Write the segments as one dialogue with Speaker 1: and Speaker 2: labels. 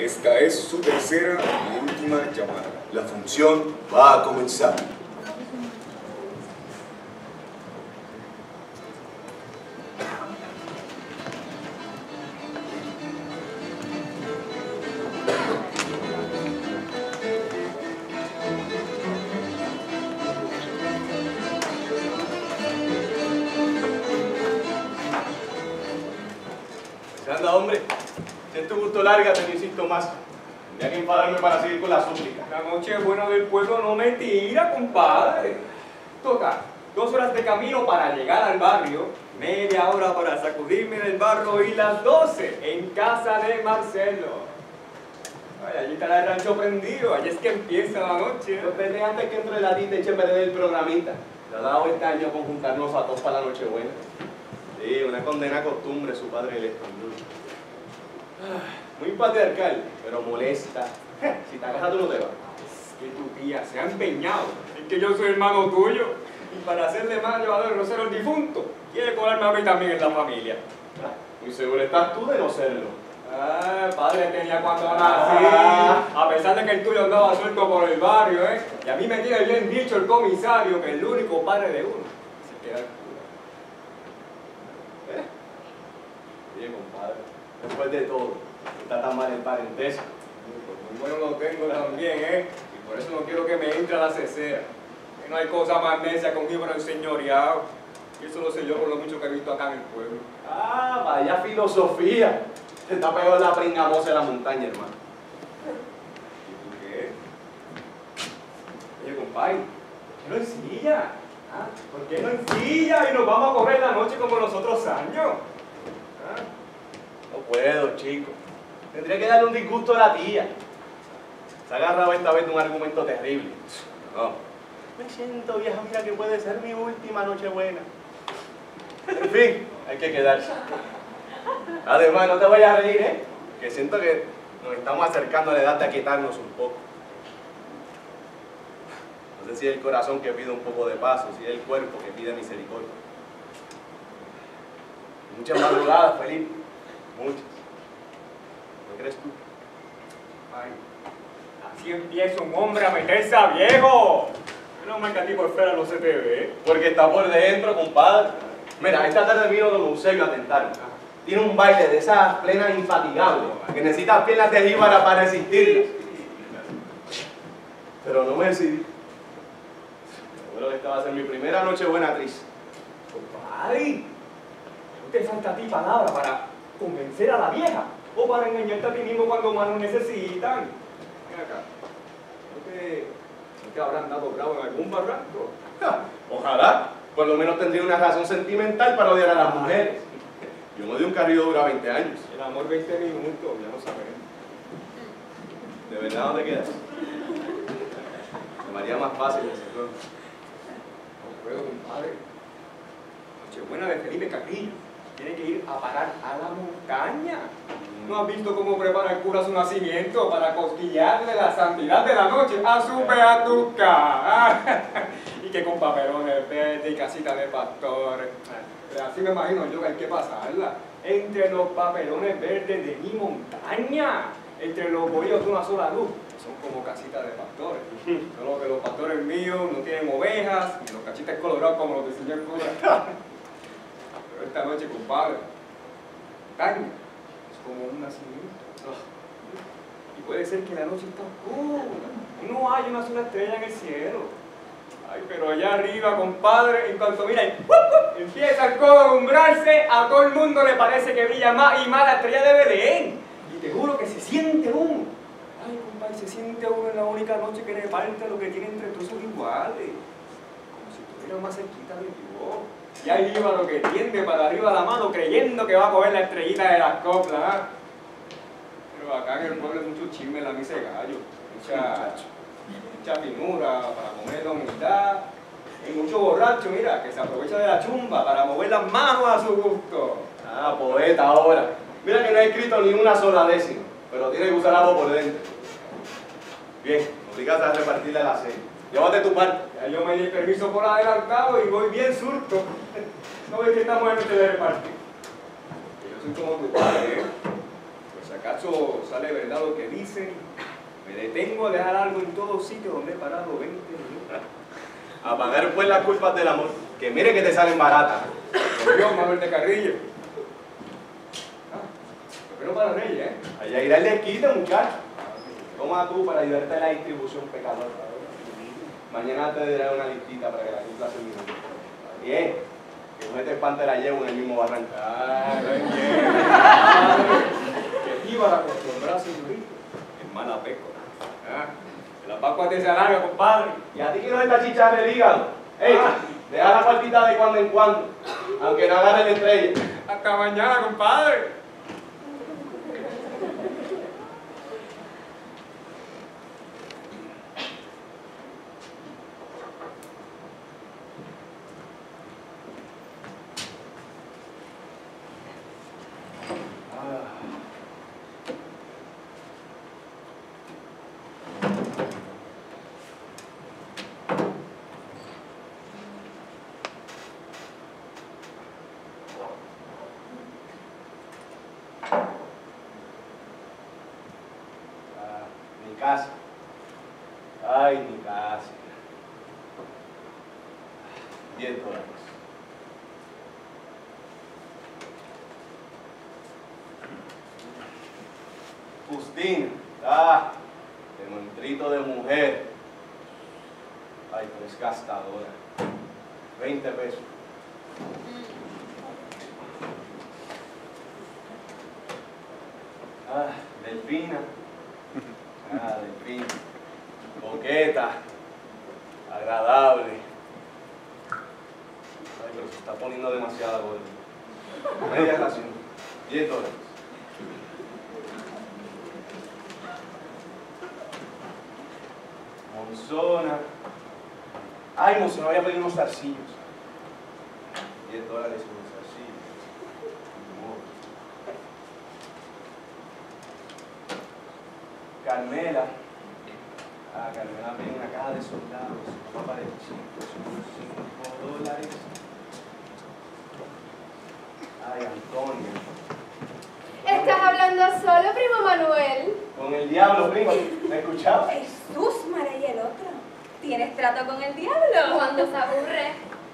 Speaker 1: Esta es su tercera y última llamada.
Speaker 2: La función va a comenzar.
Speaker 3: Anda, hombre, si es tu gusto larga, te insisto más. Tendría que enfadarme para seguir con la súplica.
Speaker 4: La noche buena del pueblo no me tira, compadre. Toca 2 horas de camino para llegar al barrio, media hora para sacudirme del barro y las 12 en casa de Marcelo. Ay, allí estará el rancho prendido, allí es que empieza la noche.
Speaker 3: Pues vete antes que entre la tita y eche perder el programita. Le ha dado este año con juntarnos a todos para la noche buena. Sí, una condena costumbre, su padre el español. Muy patriarcal, pero molesta. Si te agarras tú no te vas.
Speaker 4: Es que tu tía se ha empeñado en que yo soy hermano tuyo y para hacerle más llevador el rosero al difunto, quiere colarme a mí también en la familia.
Speaker 3: Muy seguro estás tú de no serlo.
Speaker 4: Padre tenía cuando nací, a pesar de que el tuyo andaba suelto por el barrio, y a mí me tiene bien dicho el comisario que el único padre de uno se queda el cura.
Speaker 3: Oye, compadre, después de todo, está tan mal el parentesco.
Speaker 4: Pues muy bueno lo tengo también, y por eso no quiero que me entre a la cesera. Que no hay cosa más necia conmigo para el señoreado. Y eso lo sé yo por lo mucho que he visto acá en el pueblo.
Speaker 3: Vaya filosofía. Te está pegado la pringamosa de la montaña, hermano.
Speaker 4: ¿Y tú qué? Oye, compadre, ¿por qué no ensilla? ¿Por qué no ensilla y nos vamos a correr la noche como los otros años?
Speaker 3: No puedo, chico. Tendría que darle un disgusto a la tía. Se ha agarrado esta vez de un argumento terrible. No. Me siento vieja, mira que puede ser mi última noche buena. En fin, hay que quedarse. Además, no te vayas a reír, que siento que nos estamos acercando a la edad de aquietarnos un poco. No sé si es el corazón que pide un poco de paso, si es el cuerpo que pide misericordia. Muchas madrugadas, Felipe. Muchas. ¿No crees tú?
Speaker 4: Ay, así empieza un hombre a meterse a viejo. No me que a ti por fuera no se te ve.
Speaker 3: Porque está por dentro, compadre. Mira, esta tarde vino don Eusebio a tentarme. Tiene un baile de esas plenas infatigables, que necesitas piernas de jíbara para resistirlas. Pero no me decidí. Seguro que esta va a ser mi primera noche buena actriz.
Speaker 4: Compadre, ¿no te falta a ti palabra para convencer a la vieja? ¿O para engañarte a ti mismo cuando más lo necesitan? Ven acá, ¿no te habrán dado bravo en algún barranco?
Speaker 3: Ojalá, por lo menos tendría una razón sentimental para odiar a las mujeres. Yo me di un carrillo dura 20 años.
Speaker 4: El amor 20 minutos, ya lo sabemos.
Speaker 3: ¿De verdad dónde quedas? Se me haría más fácil hacerlo.
Speaker 4: No puedo, compadre. Nochebuena de Felipe Carrillo. Tiene que ir a parar a la montaña. ¿No has visto cómo prepara el cura su nacimiento para cosquillarle la santidad de la noche a su peatuca? Y que con papelones verdes y casita de pastores. Pero así me imagino yo que hay que pasarla. Entre los papelones verdes de mi montaña. Entre los bohíos de una sola luz. Son como casitas de pastores. Solo que los pastores míos no tienen ovejas, ni los cachitas colorados como los del señor cura. Pero esta noche, compadre, montaña es como un nacimiento. Y puede ser que la noche está oscura. No hay una sola estrella en el cielo. Ay, pero allá arriba, compadre, en cuanto mira, empieza el codo a alumbrarse, a todo el mundo le parece que brilla más y más la estrella de Belén. Y te juro que se siente uno. Ay, compadre, se siente uno en la única noche que reparte lo que tiene entre todos sus iguales. Como si estuviera más cerquita de Dios. Y ahí iba lo que tiende para arriba la mano creyendo que va a coger la estrellita de las coplas. Pero acá en el pueblo hay mucho chisme en la misa de gallo. Mucha finura para comer la humildad. Hay mucho borracho, mira, que se aprovecha de la chumba para mover las manos a su gusto.
Speaker 3: Poeta ahora. Mira que no he escrito ni una sola décima, pero tiene que usar algo por dentro. Bien, obligaste a repartirle la cena. Llévate tu parte.
Speaker 4: Ya yo me di permiso por adelantado y voy bien surto. No ves que estamos en noche de repartir. Yo soy como tu padre, Por si acaso sale verdad lo que dicen, me detengo a dejar algo en todo sitio donde he parado 20 minutos.
Speaker 3: A pagar pues las culpas del amor, que mire que te salen baratas.
Speaker 4: Por Dios, Manuel de Carrillo. Pero para Reyes, ¿eh?
Speaker 3: Allá irá el desquite, muchacho. Toma tú para ayudarte a la distribución, pecador. Mañana te daré una listita para que la cumplas en minuto. Bien, que no te espante la yegua en el mismo barranco.
Speaker 4: Ah, Reyes. Que iba a acostumbrar, señorito. Es mala peco. Ah, que la Pascua te se alarga, compadre.
Speaker 3: Y a ti que no te chicharra el hígado. Ey, deja la cuartita de cuando en cuando, aunque no agarre la estrella.
Speaker 4: Hasta mañana, compadre.
Speaker 3: Mi casa. Ay, mi casa. $10. Justina. De montrito de mujer. Ay, pero es gastadora. 20 pesos. Delfina. Delfina. Coqueta. Agradable. Ay, pero se está poniendo demasiado gordo. Media ración. $10. Monzona. Ay, Monzona, voy a pedir unos zarcillos. $10 unos zarcillos. Carmela. Carmela pide una caja de soldados. Papá de chicos, unos $5. Ay, Antonia.
Speaker 5: ¿Estás hablando solo, primo Manuel?
Speaker 3: Con el diablo, primo. ¿Me escuchabas?
Speaker 5: Jesús, María y el otro. ¿Tienes trato con el diablo? Cuando se aburre.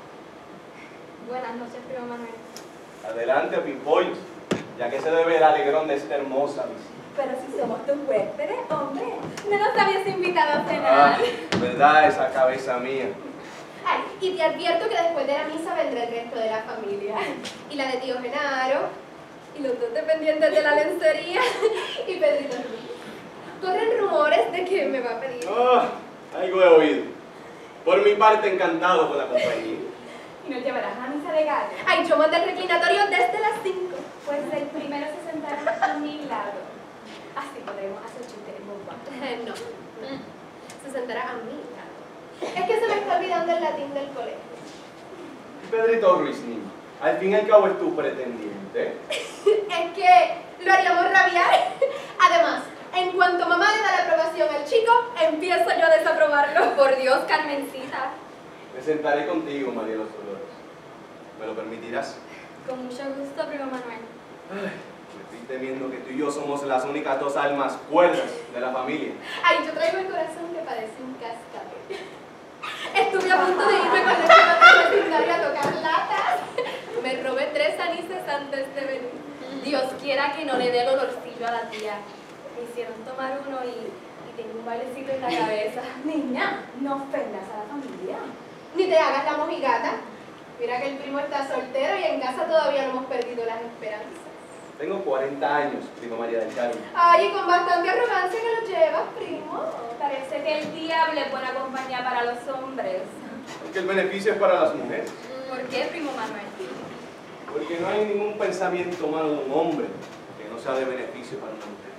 Speaker 5: Buenas noches, primo Manuel.
Speaker 3: Adelante, pimpollos, ya que se debe el alegrón de esta hermosa visita.
Speaker 5: Pero si somos tus huéspedes, hombre, no nos habías invitado a cenar.
Speaker 3: ¿Verdad esa cabeza mía?
Speaker 5: Ay, y te advierto que después de la misa vendrá el resto de la familia. Y la de tío Genaro, y los dos dependientes de la lencería, y Pedrito Ruiz. Corren rumores de que me va a pedir.
Speaker 3: Algo he oído. Por mi parte, encantado con la compañía.
Speaker 5: ¿Y nos llevarás a misa de gala? Ay, yo mando el reclinatorio desde las 5.
Speaker 6: Pues el primero se sentará a mi lado.
Speaker 5: Así podremos hacer chistes en bomba. No. Se sentará a mi lado. Es que se me está olvidando el latín del colegio.
Speaker 3: Pedrito Ruiz, niño, al fin y al cabo es tu pretendiente.
Speaker 5: Es que lo haríamos rabiar. Además, en cuanto mamá le da la aprobación al chico, empiezo yo a desaprobarlo. Por Dios, Carmencita.
Speaker 3: Me sentaré contigo, María de los Dolores. ¿Me lo permitirás?
Speaker 6: Con mucho gusto, primo Manuel.
Speaker 3: Ay, me estoy temiendo que tú y yo somos las únicas dos almas cuerdas de la familia.
Speaker 5: Ay, yo traigo el corazón que parece un cascabel. Estuve a punto de irme con la chica del vecindario a tocar latas. Me robé 3 anises antes de venir.
Speaker 6: Dios quiera que no le dé el olorcillo a la tía. Me hicieron tomar uno y tengo un bailecito en la cabeza.
Speaker 5: Niña, no ofendas a la familia. Ni te hagas la mojigata. Mira que el primo está soltero y en casa todavía no hemos perdido las esperanzas.
Speaker 3: Tengo 40 años, primo María del Carmen.
Speaker 5: Ay, y con bastante arrogancia que lo llevas, primo.
Speaker 6: Parece que el diablo es buena compañía para los hombres.
Speaker 3: Porque el beneficio es para las mujeres.
Speaker 6: ¿Por qué, primo Manuel?
Speaker 3: Porque no hay ningún pensamiento malo de un hombre que no sea de beneficio para una mujer.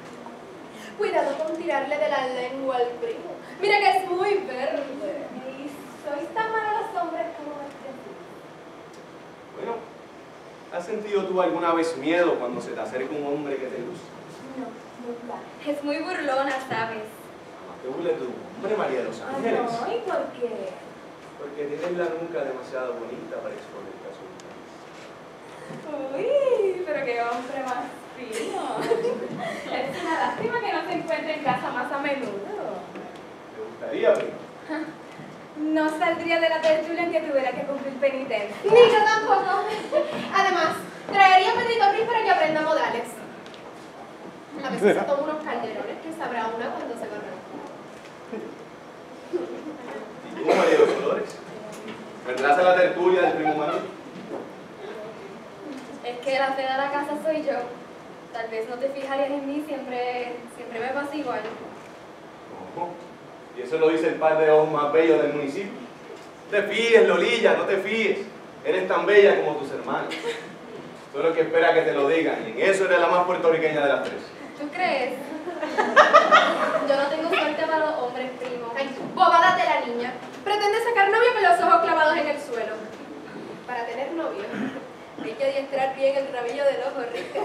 Speaker 5: Cuidado con tirarle de la lengua al primo. Mira que es muy verde. Y sois tan malos los hombres como este.
Speaker 3: Bueno, ¿has sentido tú alguna vez miedo cuando se te acerca un hombre que te gusta?
Speaker 5: No, nunca.
Speaker 6: Es muy burlona, ¿sabes?
Speaker 3: Jamás te burles de un hombre, María de los Ángeles.
Speaker 5: No, ¿y por qué?
Speaker 3: Porque tienes la nuca demasiado bonita para exponerte a su
Speaker 5: Uy, pero qué hombre más fino.
Speaker 6: Es una lástima que no se encuentre en casa más a menudo.
Speaker 3: ¿Te gustaría, primo?
Speaker 6: No saldría de la tertulia en que tuviera que cumplir penitencia.
Speaker 5: Ni yo tampoco. Además, traería a Pedrito Ruiz para que aprenda modales. A veces se toma unos calderones que sabrá una cuando se conozca.
Speaker 3: ¿Y tú, María de los Dolores? ¿Vendrás a la tertulia del primo Manuel?
Speaker 6: Es que la fe de la casa soy yo. Tal vez no te fijarías en mí, siempre me pasa igual.
Speaker 3: Ojo. Y eso lo dice el par de ojos más bellos del municipio. No te fíes, Lolilla, no te fíes. Eres tan bella como tus hermanos. Solo que espera que te lo digan. Y en eso eres la más puertorriqueña de las tres.
Speaker 6: ¿Tú crees? Yo no tengo suerte para los hombres, primo.
Speaker 5: Ay, bobadas de la niña. Pretende sacar novio con los ojos clavados en el suelo. Para tener novio, hay que adiestrar bien el rabillo del ojo, rica.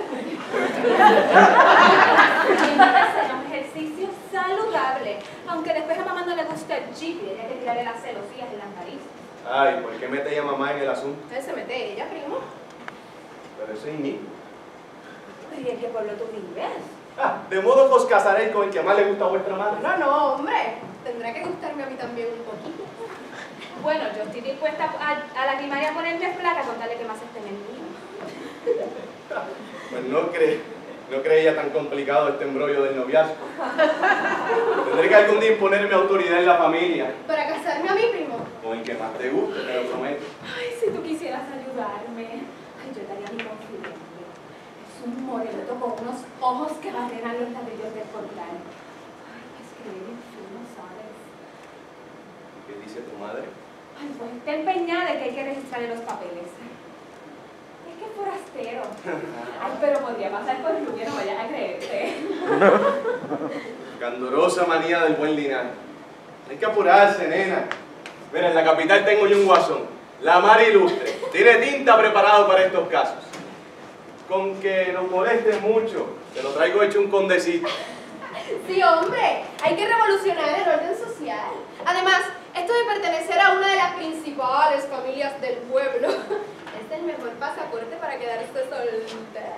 Speaker 6: Es un ejercicio saludable. Aunque después a mamá no le gusta el chip y hay que tirarle las celosías en las narices.
Speaker 3: Ay, ¿por qué mete ella mamá en el asunto?
Speaker 5: Entonces se mete ella, primo.
Speaker 3: Pero eso es inicuo.
Speaker 6: ¿Y en qué pueblo tú vives?
Speaker 3: Ah, de modo que os casaréis con el que más le gusta a vuestra madre.
Speaker 5: No, no, hombre. Tendrá que gustarme a mí también un poquito.
Speaker 6: Bueno, yo estoy dispuesta a lagrimar y a ponerme flaca con tal de que más esté en el mío.
Speaker 3: Pues no cree ella tan complicado este embrollo del noviazgo. Tendré que algún día imponerme autoridad en la familia.
Speaker 5: Para casarme a mí, primo.
Speaker 3: O en que más te guste, te lo prometo.
Speaker 6: Ay, si tú quisieras ayudarme. Ay, yo te haría mi confidente. Es un moreloto con unos ojos que barrenan los ladrillos del portal. Ay, escribir en fino, ¿sabes?
Speaker 3: ¿Qué dice tu madre?
Speaker 6: Ay, pues está empeñada de que hay que registrarle los papeles. Es que es forastero. Ay, pero podría pasar por rubio, no vayas a creerte.
Speaker 3: Candorosa manía del buen linaje. Hay que apurarse, nena. Mira, en la capital tengo yo un guasón, la mar ilustre. Tiene tinta preparado para estos casos. Con que nos moleste mucho, te lo traigo hecho un condecito.
Speaker 5: Sí, hombre. Hay que revolucionar el orden social. Además, esto de pertenecer a una de las principales familias del pueblo es el mejor pasaporte para quedarse soltera.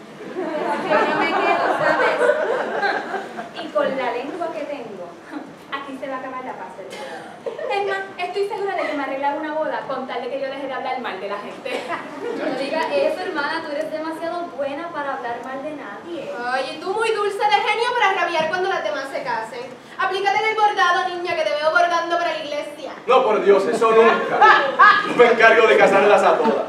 Speaker 6: Yo no me quedo, ¿sabes? Y con la lengua que tengo, aquí se va a acabar la paz del pueblo. Es más, estoy segura de que me arreglar una boda con tal de que yo deje de hablar mal de la gente.
Speaker 7: No digas eso, hermana, tú eres demasiado buena para hablar mal de nadie.
Speaker 5: Ay, y tú muy dulce de genio para rabiar cuando las demás se casen. Aplícate en el bordado, niña, que te veo bordando para la iglesia.
Speaker 3: No, por Dios, eso nunca. Yo me encargo de casarlas a todas.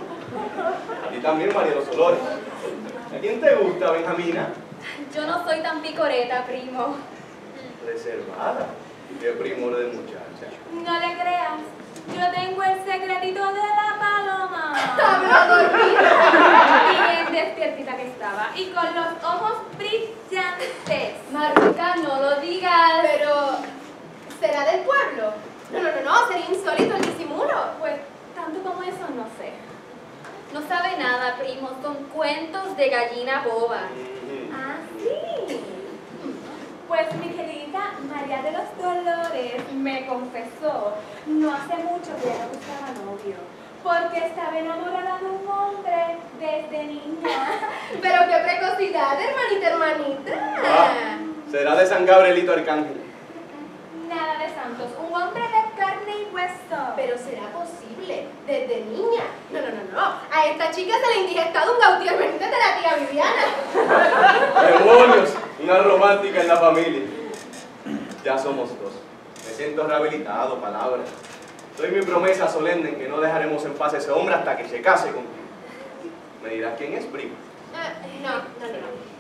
Speaker 3: A ti también, María de los Dolores. ¿A quién te gusta, Benjamina?
Speaker 7: Yo no soy tan picoreta, primo.
Speaker 3: Reservada. Qué primor de muchacha.
Speaker 6: No le creas, yo tengo el secretito de la paloma.
Speaker 5: Hablo dormida.
Speaker 6: Y bien despiertita que estaba, y con los ojos brillantes.
Speaker 7: Maruca, no lo digas.
Speaker 5: Pero, ¿será del pueblo? No, sería insólito el disimulo.
Speaker 6: Pues, tanto como eso, no sé.
Speaker 7: No sabe nada, primo. Son cuentos de gallina boba.
Speaker 6: Ah, sí. Pues mi querida María de los Dolores me confesó no hace mucho que ya no buscaba novio, porque estaba enamorada de un hombre desde niña.
Speaker 5: Pero qué precocidad, hermanita.
Speaker 3: Ah, será de San Gabrielito Arcángel.
Speaker 6: Nada de santos, un hombre de carne y hueso.
Speaker 5: Pero será posible, desde niña. No. A esta chica se le ha indigestado un Gautier Benítez de la tía Viviana.
Speaker 3: ¡Demonios! Una romántica en la familia. Ya somos dos. Me siento rehabilitado, palabras. Doy mi promesa solemne en que no dejaremos en paz a ese hombre hasta que se case contigo. ¿Me dirás quién es, primo?
Speaker 5: No.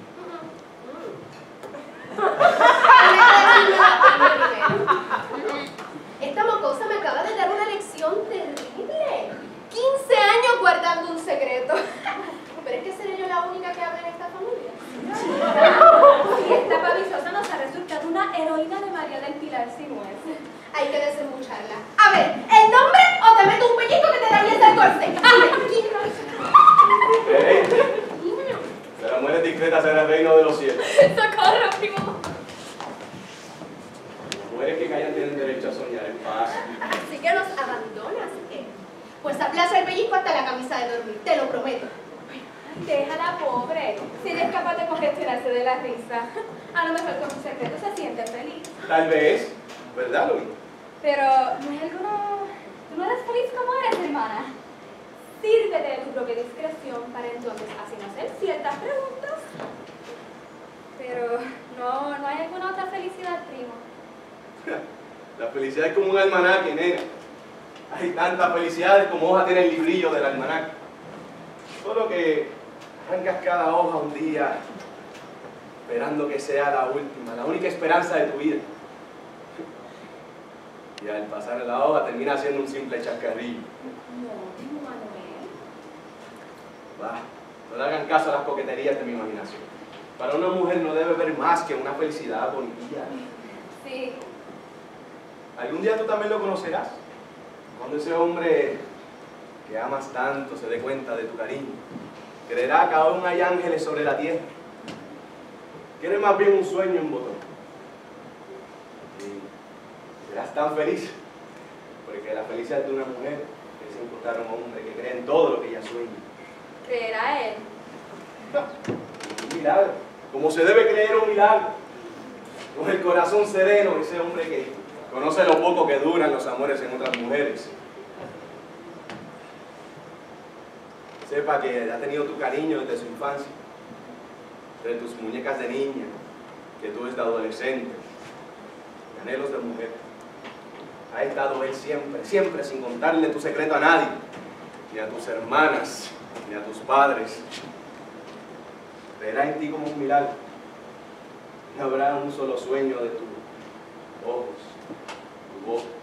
Speaker 5: Esta mocosa me acaba de dar una lección terrible. 15 años guardando un secreto. Pero es que seré yo la única que habla en esta familia.
Speaker 6: Y esta pavisosa nos ha resultado una heroína de María del Pilar Sinués.
Speaker 5: Hay que desembucharla. A ver, ¿el nombre o te meto un pellizco que te dañes el corsé?
Speaker 3: De las mujeres discretas será el reino de los cielos.
Speaker 7: ¡Socorro, primo!
Speaker 3: Las mujeres que callan tienen derecho a soñar en paz.
Speaker 5: Así que nos abandonas, ¿eh? Pues aplaza el pellizco hasta la camisa de dormir, te lo prometo.
Speaker 6: Déjala, pobre. Si ella es capaz de congestionarse de la risa, a lo mejor con su secreto se siente feliz.
Speaker 3: Tal vez, ¿verdad, Luis?
Speaker 6: Pero, ¿no hay alguno? ¿Tú no eres feliz como eres, hermana? Sírvete de tu propia discreción para entonces así no hacer ciertas preguntas.
Speaker 7: Pero no hay alguna otra felicidad, primo.
Speaker 3: La felicidad es como un almanaque, nena. Hay tantas felicidades como hoja tiene el librillo del almanaque. Solo que arrancas cada hoja un día esperando que sea la última, la única esperanza de tu vida. Y al pasar la hoja termina siendo un simple chascarrillo.
Speaker 6: No, primo Manuel.
Speaker 3: Bah, no le hagan caso a las coqueterías de mi imaginación. Para una mujer no debe ver más que una felicidad bonita.
Speaker 6: Sí.
Speaker 3: Algún día tú también lo conocerás. Cuando ese hombre que amas tanto se dé cuenta de tu cariño, creerá que aún hay ángeles sobre la tierra. Que eres más bien un sueño en botón. Y serás tan feliz, porque la felicidad de una mujer es encontrar a un hombre que cree en todo lo que ella sueña.
Speaker 6: ¿Creerá él?
Speaker 3: Un milagro, como se debe creer un milagro. Con el corazón sereno, ese hombre que conoce lo poco que duran los amores en otras mujeres. Sepa que ha tenido tu cariño desde su infancia, desde tus muñecas de niña, que tú desde adolescente, anhelos de mujer. Ha estado él siempre, siempre sin contarle tu secreto a nadie, ni a tus hermanas, ni a tus padres. Verá en ti como un milagro. No habrá un solo sueño de tus ojos, tu boca,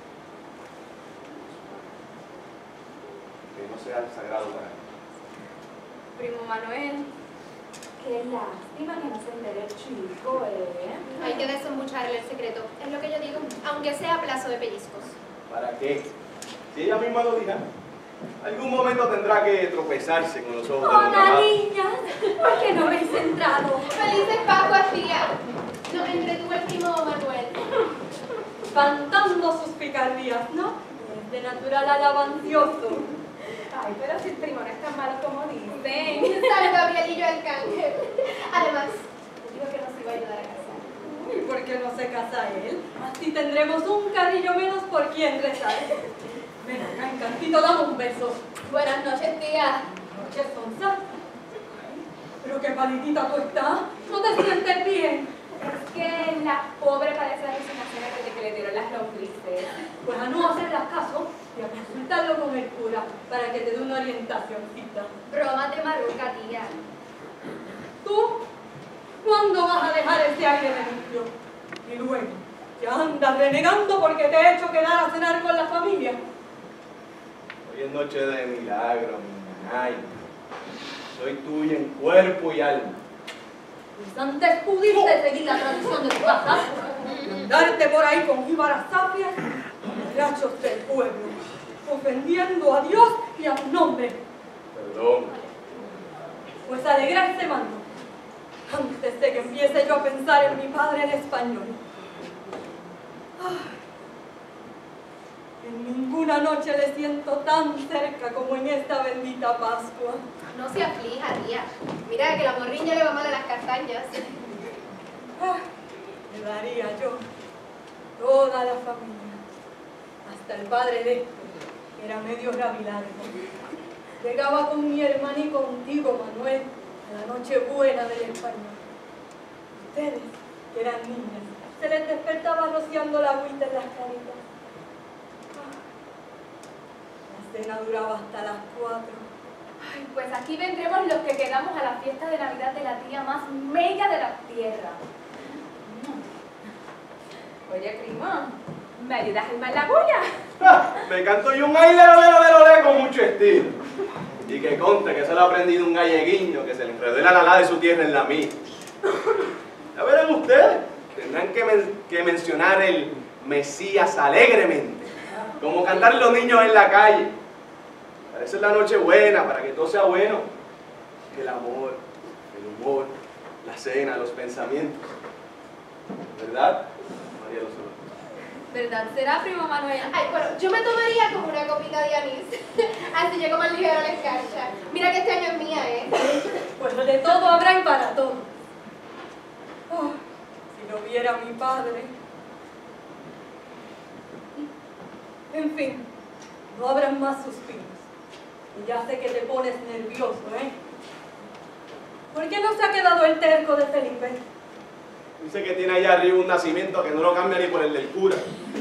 Speaker 3: que no sea sagrado para ti.
Speaker 6: Primo Manuel, qué lástima que no se entere el chico,
Speaker 5: Hay que desembucharle el secreto, es lo que yo digo, aunque sea a plazo de pellizcos.
Speaker 3: ¿Para qué? Si ella misma lo dirá. Algún momento tendrá que tropezarse con los ojos de los
Speaker 6: Hola,
Speaker 3: demás.
Speaker 6: niñas, ¿por qué no habéis entrado?
Speaker 5: ¡Felices Pascuas, tía! Nos entretuvo el primo Manuel.
Speaker 6: Espantando sus picardías, ¿no? Es de natural alabancioso. Ay, pero si el primo no es tan malo como dicen.
Speaker 5: San Gabrielillo Arcángel. Además, dijo que nos iba a ayudar a casar.
Speaker 6: ¿Y por qué no se casa él? Así tendremos un carrillo menos por quien rezar. Ven acá, Encantito, dame un beso.
Speaker 5: Buenas noches, tía.
Speaker 6: Noches, Sonsa. Pero qué palitita tú estás. ¿No te sientes bien? Es que la pobre parece alucinaciones desde que le dieron las lombrices. Pues a no hacerlas caso y a consultarlo con el cura para que te dé una orientacióncita.
Speaker 5: Bromas de maruca, tía.
Speaker 6: ¿Tú? ¿Cuándo vas a dejar ese aire de limpio? Y luego, ya andas renegando porque te he hecho quedar a cenar con la familia.
Speaker 3: Hoy es noche de milagro, mi nanay. Soy tuya en cuerpo y alma.
Speaker 6: Pues antes pudiste seguir la tradición de tu casa y andarte por ahí con jíbaras sapias y borrachos del pueblo, ofendiendo a Dios y a su nombre.
Speaker 3: Perdón.
Speaker 6: Pues alegrarse mando, antes de que empiece yo a pensar en mi padre en español. Ay, en ninguna noche le siento tan cerca como en esta bendita Pascua.
Speaker 5: No se aflija, tía. Mira que la morriña le va mal a las castañas.
Speaker 6: Le daría yo toda la familia, hasta el padre de esto, que era medio rabilargo. Llegaba con mi hermana y contigo, Manuel, a la noche buena del español. Ustedes, que eran niñas, se les despertaba rociando la agüita en las caritas. La cena duraba hasta las 4.
Speaker 7: Ay, pues aquí vendremos los que quedamos a la fiesta de Navidad de la tía más mega de la tierra.
Speaker 6: Oye, prima, ¿me ayudas a armar la bulla?
Speaker 3: Me canto yo un aire con mucho estilo. Y que conste que se lo ha aprendido un galleguiño que se le enredó la lala de su tierra en la mía. Ya verán ustedes, tendrán que mencionar el Mesías alegremente, como cantar los niños en la calle. Parece la noche buena, para que todo sea bueno. El amor, el humor, la cena, los pensamientos. ¿Verdad, María Los Ojos?
Speaker 7: ¿Verdad será, primo Manuel?
Speaker 5: Ay, bueno, yo me tomaría como una copita de anís. Así llego más ligero a la escarcha. Mira que este año es mía, ¿eh?
Speaker 8: Pues de todo habrá y para todo. Oh, si lo viera mi padre. En fin, no habrán más suspiros. Y ya sé que te pones nervioso, ¿eh? ¿Por qué no se ha quedado el terco de Felipe?
Speaker 3: Dice que tiene allá arriba un nacimiento que no lo cambia ni por el del cura.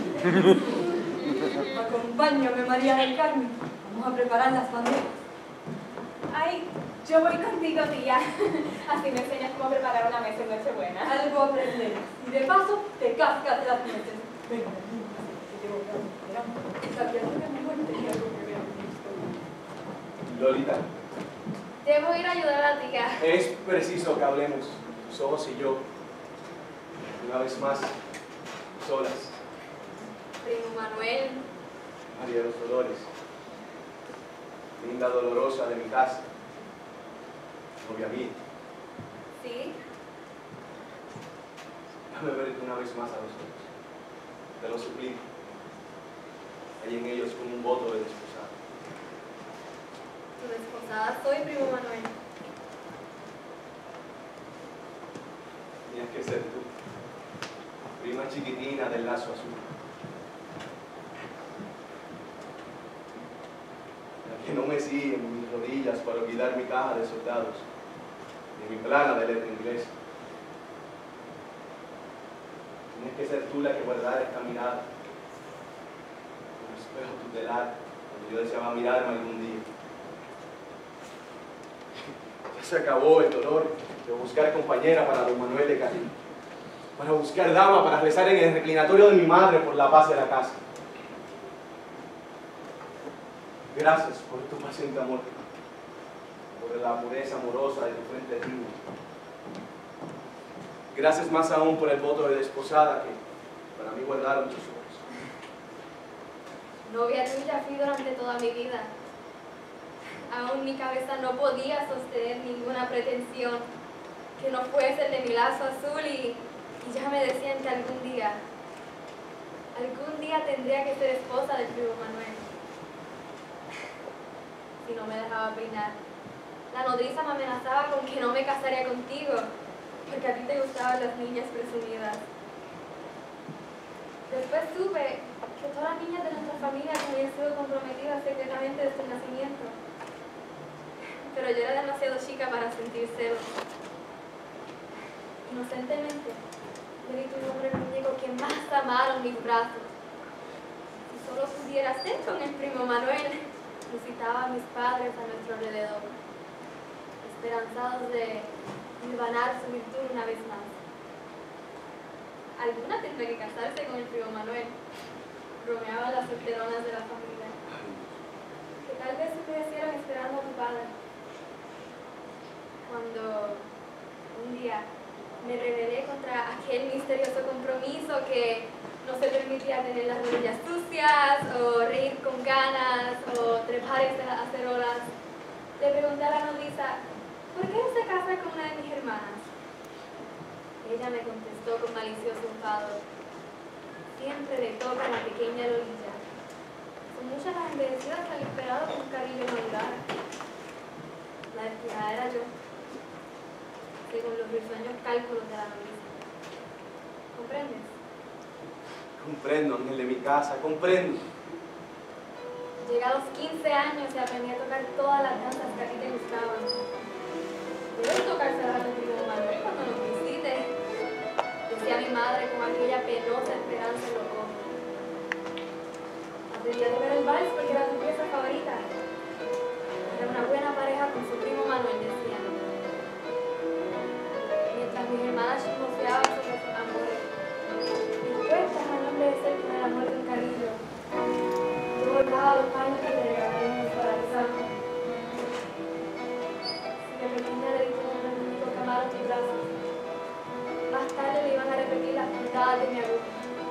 Speaker 8: Acompáñame, María del Carmen. Vamos a preparar las bandejas.
Speaker 6: Ay, yo voy contigo, tía. Así me enseñas cómo preparar una mesa en Nochebuena.
Speaker 8: Algo aprenderás. Y de paso, te cascas las nueces. Venga, que te voy a esperar. Sabía que me muertería algo que hubiera visto.
Speaker 3: Lolita,
Speaker 5: Debo ir a ayudar a la tía.
Speaker 3: es preciso que hablemos, tus ojos y yo, una vez más, solas.
Speaker 5: Primo Manuel,
Speaker 3: María de los Dolores, linda dolorosa de mi casa, novia mía.
Speaker 5: ¿sí?
Speaker 3: Déjame verte una vez más a los ojos. Te lo suplico. Hay en ellos como un voto de desposado.
Speaker 5: Tu desposada soy, primo Manuel.
Speaker 3: Tienes que ser tú, prima chiquitina del lazo azul. La que no me sigue en mis rodillas para olvidar mi caja de soldados, ni mi plana de letra inglesa. Tienes que ser tú la que guardara esta mirada, un espejo tutelar, donde yo deseaba mirarme algún día. Ya se acabó el dolor de buscar compañera para don Manuel de Cali, para buscar dama para rezar en el reclinatorio de mi madre por la paz de la casa. Gracias por tu paciente amor, por la pureza amorosa de tu frente tibia. Gracias más aún por el voto de desposada que para mí guardaron tus ojos.
Speaker 5: Novia tuya fui durante toda mi vida. Aún mi cabeza no podía sostener ninguna pretensión que no fuese el de mi lazo azul y ya me decían que algún día tendría que ser esposa del primo Manuel. Si no me dejaba peinar. La nodriza me amenazaba con que no me casaría contigo, porque a ti te gustaban las niñas presumidas. Después supe que todas las niñas de nuestra familia habían sido comprometidas secretamente desde el nacimiento. Pero yo era demasiado chica para sentir celos. Inocentemente, le di tu nombre al muñeco que más amaron mis brazos. Si solo pudiera ser con el primo Manuel, visitaba a mis padres a nuestro alrededor, esperanzados de hilvanar su virtud una vez más. Alguna tendrá que casarse con el primo Manuel, bromeaban las solteronas de la familia, que tal vez se crecieran esperando a tu padre. Cuando un día me rebelé contra aquel misterioso compromiso que no se permitía tener las rodillas sucias, o reír con ganas, o trepar acerolas, le pregunté a la nodriza, ¿por qué no se casa con una de mis hermanas? Ella me contestó con malicioso enfado, siempre le toca a la pequeña Lolilla. Son muchas las embellecidas que han esperado con cariño madurar. La destinada era yo, según los risueños cálculos de la nodriza. ¿Comprendes?
Speaker 3: Comprendo, ángel de mi casa, comprendo.
Speaker 5: Llegados 15 años y aprendí a tocar todas las danzas que a ti te gustaban. Debes tocárselas a tu primo Manuel cuando nos visite, decía mi madre con aquella penosa esperanza en los ojos. Aprendí a tocar el vals porque era tu pieza favorita. Era una buena pareja con su primo Manuel, decía. Mientras mis hermanas chismoseaban sobre sus amores, dispuestas al nombre de ser con el amor de un carrillo, yo volcaba los paños que te regalaron en su alzado. Si la pequeña le dijo un muñeco que amaron tus brazos, más tarde le iban a repetir las puntadas de mi aguja.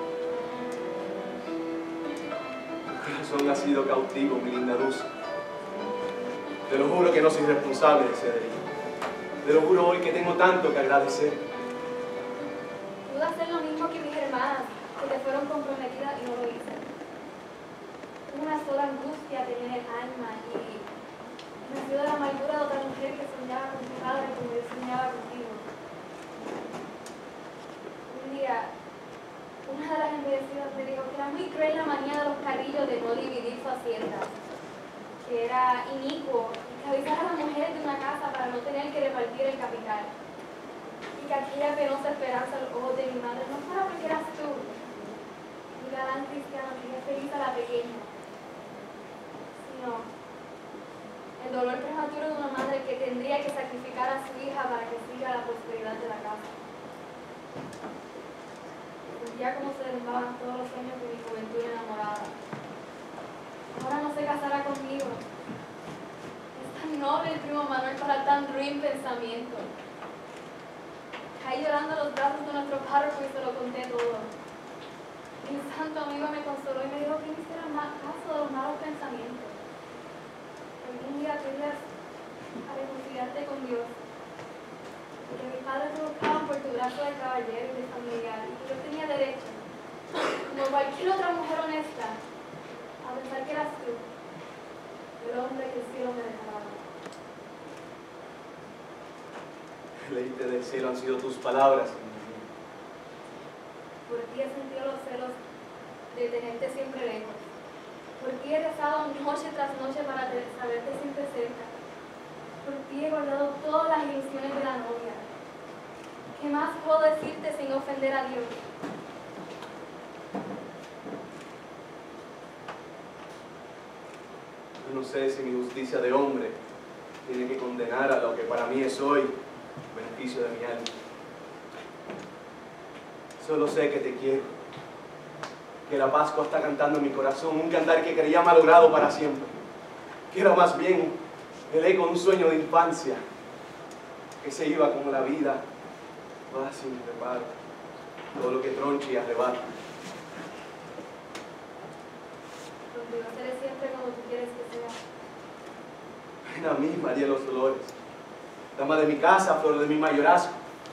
Speaker 3: Tu corazón ha sido cautivo, mi linda Dulce. Te lo juro que no soy responsable de ese delito. Te lo juro hoy que tengo tanto que agradecer.
Speaker 5: Pude hacer lo mismo que mis hermanas, que te fueron comprometidas y no lo hice. Una sola angustia tenía en el alma y no
Speaker 6: nació de la amargura de otra mujer que soñaba con tu padre como yo soñaba contigo. Un día, una de las envejecidas me dijo que era muy cruel la manía de los carrillos de no dividir su hacienda, que era inicuo esclavizar a las mujeres de una casa para no tener que repartir el capital, y que aquella penosa esperanza a los ojos de mi madre no fuera porque eras tú, un galán cristiano que es feliz a la pequeña, sino el dolor prematuro de una madre que tendría que sacrificar a su hija para que siga la prosperidad de la casa. Sentía como se derrumbaban todos los sueños de mi juventud enamorada. Ahora no se casará conmigo. Es tan noble el primo Manuel para tan ruin pensamiento. Caí llorando a los brazos de nuestro párroco y se lo conté todo. Mi santo amigo me consoló y me dijo que no hiciera más caso de los malos pensamientos. Algún día querías a reconciliarte con Dios. Porque mis padres te buscaban por tu brazo de caballero y de familiar, y que yo tenía derecho, como cualquier otra mujer honesta, a pensar que eras tú, el hombre que el cielo me dejaba.
Speaker 3: El deleite del cielo han sido tus palabras.
Speaker 6: Por ti he sentido los celos de tenerte siempre lejos. Por ti he rezado noche tras noche para saberte siempre cerca. Por ti he guardado todas las ilusiones de la novia. ¿Qué más puedo decirte sin ofender a Dios?
Speaker 3: Yo no sé si mi justicia de hombre tiene que condenar a lo que para mí es hoy beneficio de mi alma. Solo sé que te quiero, que la Pascua está cantando en mi corazón, un cantar que creía malogrado para siempre, que era más bien el eco de un sueño de infancia, que se iba como la vida, va sin reparo, todo lo que troncha y arrebata.
Speaker 6: Contigo seré siempre como tú quieres que sea.
Speaker 3: Ven a mí, María de los Dolores, dama de mi casa, flor de mi mayorazgo.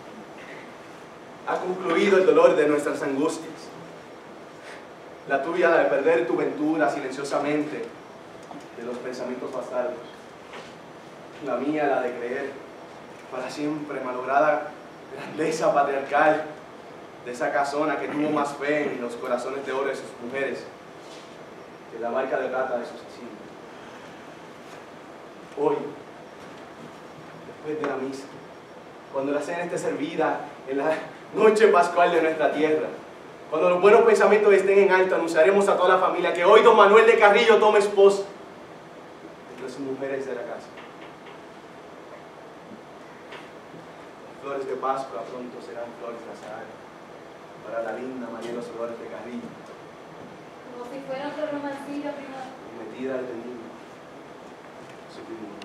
Speaker 3: Ha concluido el dolor de nuestras angustias. La tuya, la de perder tu ventura silenciosamente de los pensamientos bastardos. La mía, la de creer para siempre malograda grandeza patriarcal de esa casona que tuvo más fe en los corazones de oro de sus mujeres que la marca de plata de sus asesinos. Hoy, después de la misa, cuando la cena esté servida en la noche pascual de nuestra tierra, cuando los buenos pensamientos estén en alto, anunciaremos a toda la familia que hoy don Manuel de Carrillo toma esposa entre sus mujeres de la casa. Las flores de Pascua pronto serán flores de azahar para la linda María de los Dolores de Carrillo,
Speaker 6: Como si fuera otro romancillo, primo.
Speaker 3: prometida al niño, su primo.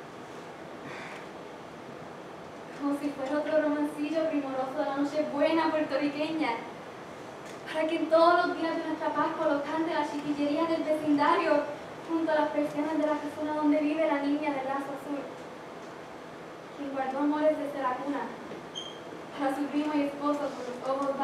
Speaker 6: Como si fuera otro romancillo primoroso de la noche buena puertorriqueña, para que en todos los días de nuestra Pascua lo cante la chiquillería del vecindario, junto a las persianas de la casona donde vive la niña del lazo azul, quien guardó amores desde la cuna, para su primo y esposo con los ojos